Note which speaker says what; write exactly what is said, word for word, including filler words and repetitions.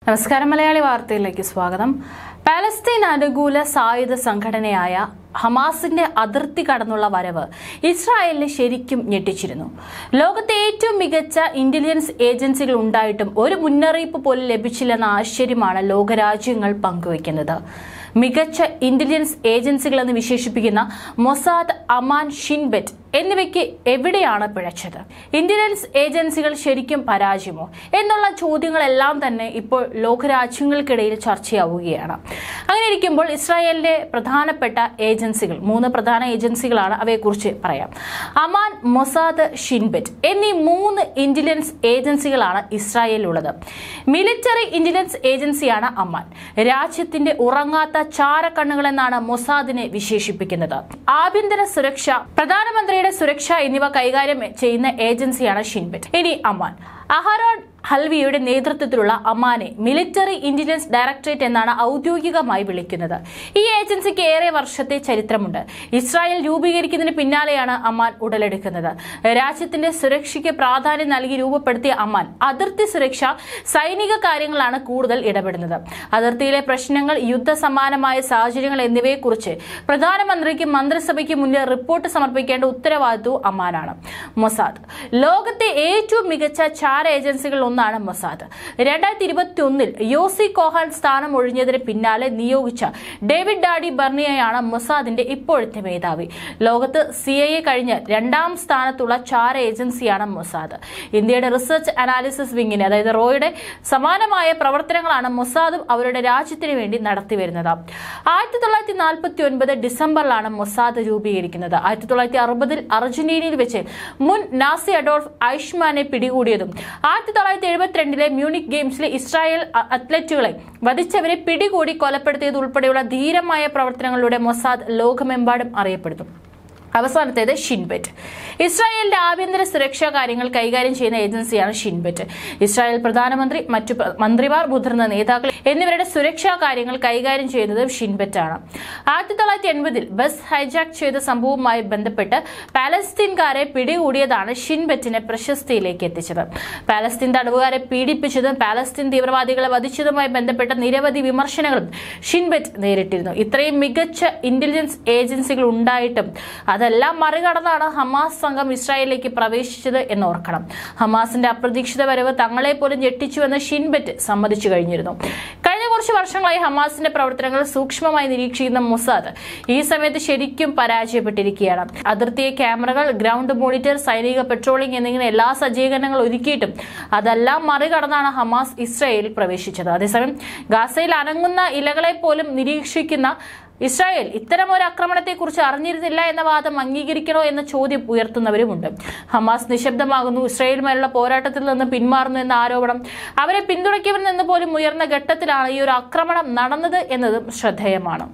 Speaker 1: നമസ്കാരം മലയാളി വാർത്തയിലേക്ക് സ്വാഗതം. പാലസ്തീൻ അനുകൂല സായുധ സംഘടനയായ ഹമാസിന്റെ അതിർത്തി കടന്നുള്ള വരവ് ഇസ്രായേലിനെ ശരിക്കും ഞെട്ടിച്ചിരുന്നു. ലോകത്തെ ഏറ്റവും മികച്ച ഇന്റലിജൻസ് ഏജൻസികൾ ഉണ്ടായിട്ടും ഒരു മുന്നറിയിപ്പ് പോലും ലഭിച്ചില്ലെന്ന ആശ്ചര്യമാണ് ലോകരാജ്യങ്ങൾ പങ്കുവയ്ക്കുന്നത്. മികച്ച ഇന്റലിജൻസ് ഏജൻസികൾ എന്ന് വിശേഷിപ്പിക്കുന്ന മൊസാദ്, അമാൻ, ഷിൻബെറ്റ് എന്നിവയ്ക്ക് എവിടെയാണ് പിഴച്ചത്? ഇന്റലിജൻസ് ഏജൻസികൾ ശരിക്കും പരാജയമോ എന്നുള്ള ചോദ്യങ്ങളെല്ലാം തന്നെ ഇപ്പോൾ ലോകരാജ്യങ്ങൾക്കിടയിൽ ചർച്ചയാവുകയാണ്. അങ്ങനെ ഇരിക്കുമ്പോൾ ഇസ്രായേലിന്റെ പ്രധാനപ്പെട്ട ഏജൻസികൾ, മൂന്ന് പ്രധാന ഏജൻസികളാണ്, അവയെക്കുറിച്ച് പറയാം. അമാൻ, മൊസാദ്, ഷിൻബെറ്റ് എന്നീ മൂന്ന് ഇന്റലിജൻസ് ഏജൻസികളാണ് ഇസ്രായേലിലുള്ളത്. മിലിറ്ററി ഇന്റലിജൻസ് ഏജൻസിയാണ് അമാൻ. രാജ്യത്തിന്റെ ഉറങ്ങാത്ത ചാരക്കണ്ണുകൾ എന്നാണ് മൊസാദിനെ വിശേഷിപ്പിക്കുന്നത്. ആഭ്യന്തര സുരക്ഷ, പ്രധാനമന്ത്രിയുടെ സുരക്ഷ എന്നിവ കൈകാര്യം ചെയ്യുന്ന ഏജൻസിയാണ് ഷിൻബെറ്റ്. ഇനി അമാൻ. അഹരോൺ ഹൽവിയുടെ നേതൃത്വത്തിലുള്ള അമാനെ മിലിറ്ററി ഇന്റലിജൻസ് ഡയറക്ടറേറ്റ് എന്നാണ് ഔദ്യോഗികമായി വിളിക്കുന്നത്. ഈ ഏജൻസിക്ക് ഏറെ വർഷത്തെ ചരിത്രമുണ്ട്. ഇസ്രായേൽ രൂപീകരിക്കുന്നതിന് പിന്നാലെയാണ് അമാൻ ഉടലെടുക്കുന്നത്. രാജ്യത്തിന്റെ സുരക്ഷയ്ക്ക് പ്രാധാന്യം നൽകി രൂപപ്പെടുത്തിയ അമാൻ അതിർത്തി സുരക്ഷ, സൈനിക കാര്യങ്ങളാണ് കൂടുതൽ ഇടപെടുന്നത്. അതിർത്തിയിലെ പ്രശ്നങ്ങൾ, യുദ്ധസമാനമായ സാഹചര്യങ്ങൾ എന്നിവയെക്കുറിച്ച് പ്രധാനമന്ത്രിക്ക് മന്ത്രിസഭയ്ക്ക് മുന്നിൽ റിപ്പോർട്ട് സമർപ്പിക്കേണ്ട ഉത്തരവാദിത്വവും അമാനാണ്. മൊസാദ്. ലോകത്തെ ഏറ്റവും മികച്ച ചാര ഏജൻസികൾ ഒന്നാണ് മൊസാദ്. രണ്ടായിരത്തി ഇരുപത്തി ഒന്നിൽ യോസി കോഹാൻ സ്ഥാനം ഒഴിഞ്ഞതിന് പിന്നാലെ നിയോഗിച്ച ഡേവിഡ് ഡാഡി ബർണിയയാണ് മൊസാദിന്റെ ഇപ്പോഴത്തെ മേധാവി. ലോകത്ത് സി ഐ എ കഴിഞ്ഞ് രണ്ടാം സ്ഥാനത്തുള്ള ചാര ഏജൻസിയാണ് മൊസാദ്. ഇന്ത്യയുടെ റിസർച്ച് അനാലിസിസ് വിങ്ങിന്, അതായത് റോയുടെ സമാനമായ പ്രവർത്തനങ്ങളാണ് മൊസാദും അവരുടെ രാജ്യത്തിന് വേണ്ടി നടത്തിവരുന്നത്. ആയിരത്തി തൊള്ളായിരത്തി നാൽപ്പത്തി ഒൻപത് ഡിസംബറിലാണ് മൊസാദ് രൂപീകരിക്കുന്നത്. ആയിരത്തി തൊള്ളായിരത്തി അറുപതിൽ അർജന്റീനയിൽ വെച്ച് മുൻ നാസി അഡോൾഫ് ഐഷ്മാനെ പിടികൂടിയതും ആയിരത്തി തൊള്ളായിരത്തി എഴുപത്തിരണ്ടിലെ മ്യൂണിക് ഗെയിംസിലെ ഇസ്രായേൽ അത്ലറ്റുകളെ വധിച്ചവരെ പിടികൂടി കൊലപ്പെടുത്തിയത് ഉൾപ്പെടെയുള്ള ധീരമായ പ്രവർത്തനങ്ങളിലൂടെ മൊസാദ് ലോകമെമ്പാടും അറിയപ്പെടുന്നു. അവസാനത്തേത് ഷിൻബെറ്റ്. ഇസ്രായേലിന്റെ ആഭ്യന്തര സുരക്ഷാ കാര്യങ്ങൾ കൈകാര്യം ചെയ്യുന്ന ഏജൻസിയാണ് ഷിൻബെറ്റ്. ഇസ്രായേൽ പ്രധാനമന്ത്രി, മറ്റു മന്ത്രിമാർ, മുതിർന്ന നേതാക്കൾ എന്നിവരുടെ സുരക്ഷാ കാര്യങ്ങൾ കൈകാര്യം ചെയ്യുന്നത് ഷിൻബെറ്റ് ആണ്. ആയിരത്തി തൊള്ളായിരത്തി എൺപതിൽ ബസ് ഹൈജാക്ക് ചെയ്ത സംഭവവുമായി ബന്ധപ്പെട്ട് പാലസ്തീൻകാരെ പിടികൂടിയതാണ് ഷിൻബെറ്റിനെ പ്രശസ്തിയിലേക്ക് എത്തിച്ചത്. പാലസ്തീൻ തടവുകാരെ പീഡിപ്പിച്ചതും പാലസ്തീൻ തീവ്രവാദികളെ വധിച്ചതുമായി ബന്ധപ്പെട്ട നിരവധി വിമർശനങ്ങളും ഷിൻബെറ്റ് നേരിട്ടിരുന്നു. ഇത്രയും മികച്ച ഇന്റലിജൻസ് ഏജൻസികൾ ഉണ്ടായിട്ടും അതെല്ലാം മറികടന്നാണ് ഹമാസ് സംഘം ഇസ്രായേലിലേക്ക് പ്രവേശിച്ചത് എന്നോർക്കണം. ഹമാസിന്റെ അപ്രതീക്ഷിത വരവ് തങ്ങളെ പോലും ഞെട്ടിച്ചുവെന്ന് ഷിൻബെറ്റ് സമ്മതിച്ചു കഴിഞ്ഞിരുന്നു. കഴിഞ്ഞ കുറച്ച് വർഷങ്ങളായി ഹമാസിന്റെ പ്രവർത്തനങ്ങൾ സൂക്ഷ്മമായി നിരീക്ഷിക്കുന്ന മൊസാദ് ഈ സമയത്ത് ശരിക്കും പരാജയപ്പെട്ടിരിക്കുകയാണ്. അതിർത്തിയെ ക്യാമറകൾ, ഗ്രൗണ്ട് മോണിറ്റർ, സൈനിക പെട്രോളിംഗ് എന്നിങ്ങനെ എല്ലാ സജ്ജീകരണങ്ങളും ഒരുക്കിയിട്ടും അതെല്ലാം മറികടന്നാണ് ഹമാസ് ഇസ്രായേലിൽ പ്രവേശിച്ചത്. അതേസമയം ഗാസയിൽ അനങ്ങുന്ന ഇലകളെ പോലും നിരീക്ഷിക്കുന്ന ഇസ്രായേൽ ഇത്തരം ഒരു ആക്രമണത്തെക്കുറിച്ച് അറിഞ്ഞിരുന്നില്ല എന്ന വാദം അംഗീകരിക്കണോ എന്ന ചോദ്യം ഉയർത്തുന്നവരുമുണ്ട്. ഹമാസ് നിശബ്ദമാകുന്നു, ഇസ്രായേലുമായുള്ള പോരാട്ടത്തിൽ നിന്ന് പിന്മാറുന്നു എന്ന ആരോപണം അവരെ പിന്തുണയ്ക്കവരിൽ നിന്ന് പോലും ഉയർന്ന ഘട്ടത്തിലാണ് ഈ ഒരു ആക്രമണം നടന്നത് എന്നതും ശ്രദ്ധേയമാണ്.